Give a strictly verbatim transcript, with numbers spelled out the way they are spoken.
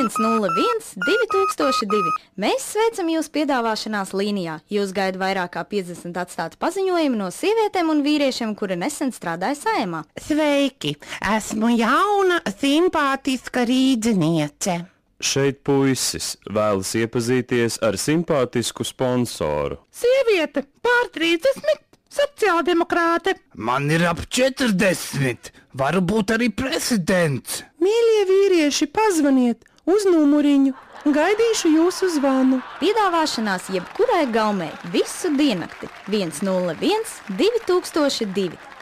viens nulle viens divi tūkstoši divi. Mēs sveicam jūs piedāvāšanās līnijā. Jūs gaida vairāk kā piecdesmit atstātu paziņojumu no sievietēm un vīriešiem, kuri nesen strādāja Saeimā. Sveiki! Esmu jauna, simpātiska rīdziniece. Šeit puisis vēlas iepazīties ar simpātisku sponsoru. Sieviete, pār trīsdesmit, sociāldemokrāte. Man ir ap četrdesmit. Varu būt arī prezidents. Mīļie vīrieši, pazvaniet uz numuriņu. Gaidīšu jūsu zvanu. Piedāvāšanās jebkurai gaumei visu diennakti viens nulle viens divi tūkstoši divi.